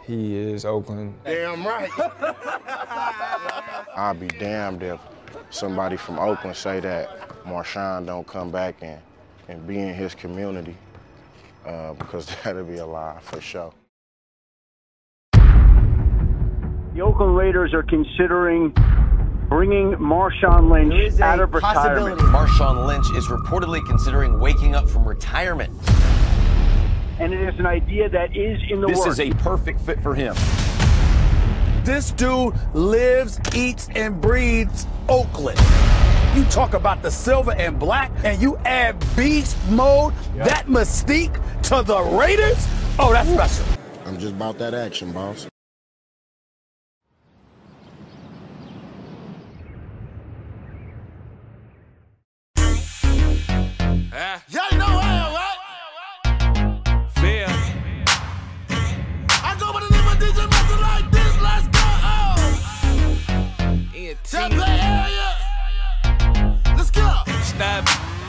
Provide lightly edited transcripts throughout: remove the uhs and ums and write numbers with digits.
He is Oakland. Damn right. I'll be damned if somebody from Oakland say that Marshawn don't come back and be in his community, because that'll be a lie for sure. The Oakland Raiders are considering bringing Marshawn Lynch out of retirement. Marshawn Lynch is reportedly considering waking up from retirement. And it is an idea that is in the works. This is a perfect fit for him. This dude lives, eats, and breathes Oakland. You talk about the silver and black, and you add beast mode, that mystique to the Raiders? Oh, that's special. I'm just about that action, boss. Y'all know I am, right? Fair. I go by the name of DJ Master like this. Let's go. Y'all play area. Let's go. Stop.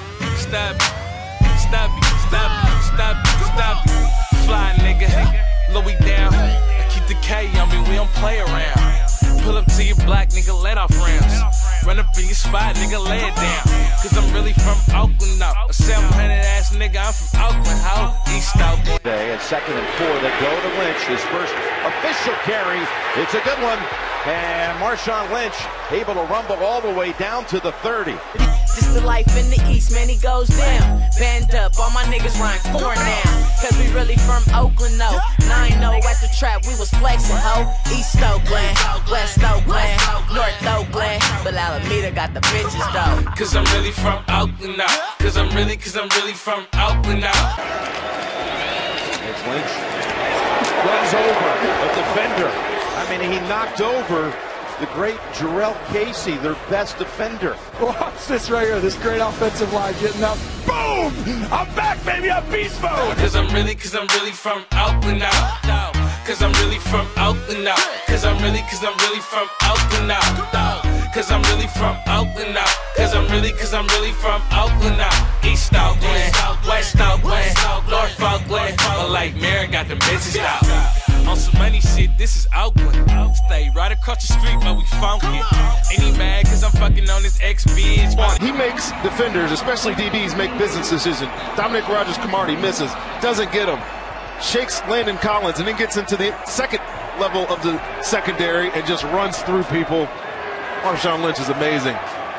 Fly, nigga. Louis down. I keep the K on me, we don't play around. Pull up to your block, nigga, let off rounds. Run up in your spot, nigga, lay it down. Cause I'm really from Oakland now. A 700 ass nigga, I'm from Oakland, ho. East Oakland. At 2nd and 4, they go to Lynch. His first official carry. It's a good one. And Marshawn Lynch able to rumble all the way down to the 30. This the life in the East, man, he goes down. Band up, all my niggas run 4 now. Cause we really from Oakland, no. 9-0 at the trap, we was flexing, ho. East Oakland, West Oakland, North Oakland. But Alameda got the bitches, though. Cause I'm really from Oakland now. Cause I'm really from Oakland now. It's Lynch. Runs over a defender. I mean, he knocked over the great Jarrell Casey, their best defender. Watch this right here, this great offensive line getting up. Boom! I'm back, baby, I'm beast mode! Cause I'm really from Oakland now. Cause I'm really from Oakland now. Cause I'm really from Oakland now. Cause I'm really from Oakland now. Cause I'm really from Oakland now. East Oakland, West Oakland, North Oakland. But like Mary got the bitches out. On some money shit, this is Oakland. Stay right across the street, but we funky. Ain't he mad cause I'm fucking on this ex-bitch? He makes defenders, especially DBs, make business decisions. Dominic Rodgers-Cromartie misses, doesn't get him. Shakes Landon Collins and then gets into the second level of the secondary and just runs through people. Marshawn Lynch is amazing.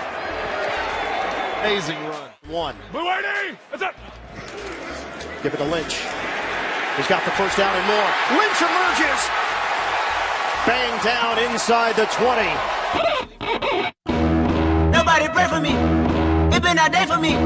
Amazing run. One. Blue ID! What's up? Give it to Lynch. He's got the first down and more. Lynch emerges. Bang down inside the 20. Nobody pray for me. It been a day for me.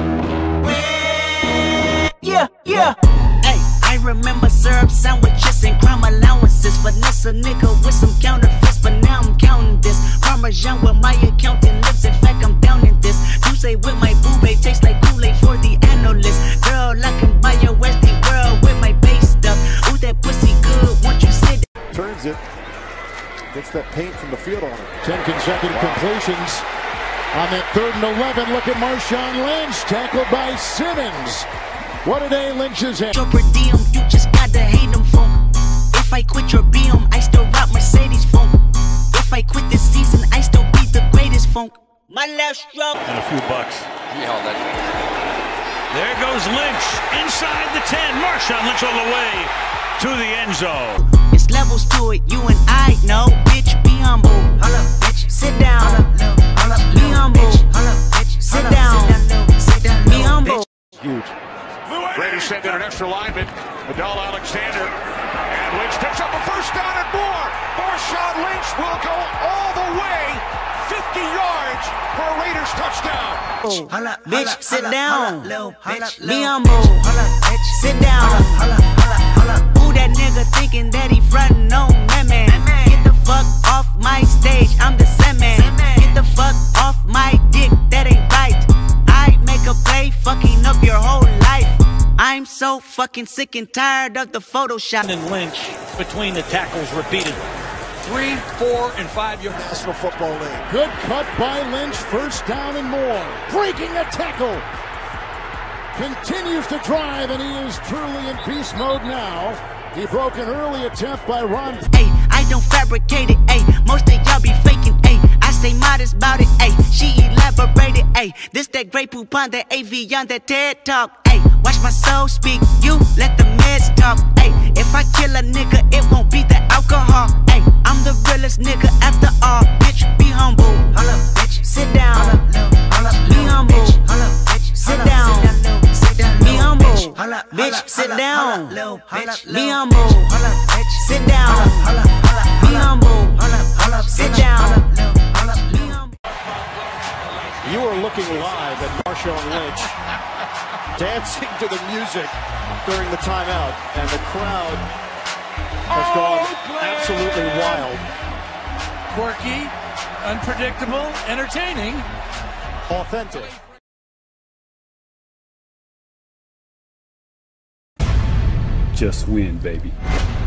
Yeah. Hey, I remember syrup sandwiches and crime allowances. Finesse a nigga with some counterfeits, but now I'm counting this. Parmesan where my accountant lives. In fact, I'm down in this. You say with my boo babe tastes like Kool-Aid for the analyst. Girl, I can buy your Westie world with my base stuff. Ooh, that pussy good. Once you sit. Turns it. Gets that paint from the field on it. 10 consecutive completions. On that 3rd and 11, look at Marshawn Lynch, tackled by Simmons. What a day Lynch has had. Your per diem, you just gotta hate them funk. If I quit your BM, I still rock Mercedes funk. If I quit this season, I still be the greatest funk. My left stroke. And a few bucks. Yeah, that. There goes Lynch inside the 10. Marshawn Lynch all the way to the end zone. It's levels to it, you and I know. Bitch, be humble. Hold up, bitch. Sit down. Be humble. Sit down. Be humble. Huge. Raiders send in an extra lineman, Adal Alexander, and Lynch picks up a first down and more. Marshawn Lynch will go all the way 50 yards for a Raiders touchdown. Bitch, sit down. Be humble. Sit down. Who that nigga thinking that he frontin' on that man? Get the fuck off my stage, I'm the Sandman. Get the fuck off my dick, that ain't right. I make a play, fucking up your whole life. I'm so fucking sick and tired of the Photoshop. And Lynch between the tackles repeated. 3, 4, and 5 yards. National Football League. Good cut by Lynch, first down and more. Breaking a tackle. Continues to drive, and he is truly in beast mode now. He broke an early attempt by Ron. Ay, I don't fabricate it. Ay, most of y'all be faking. Ay, I stay modest about it. Ay, she elaborated. Ay, this that great poop on that AV on that TED talk. Ay, watch my soul speak. You let the meds talk. Ay, if I kill a nigga, it won't be the alcohol. Ay, I'm the realest nigga after all. Bitch, be humble. Holla, bitch, sit down. Be humble. Sit down. Be humble. Bitch, sit down. Be humble. Sit down. Be humble. Sit down. You are looking live at Marshawn Lynch dancing to the music during the timeout, and the crowd has gone absolutely wild. Quirky, unpredictable, entertaining, authentic. Just win, baby.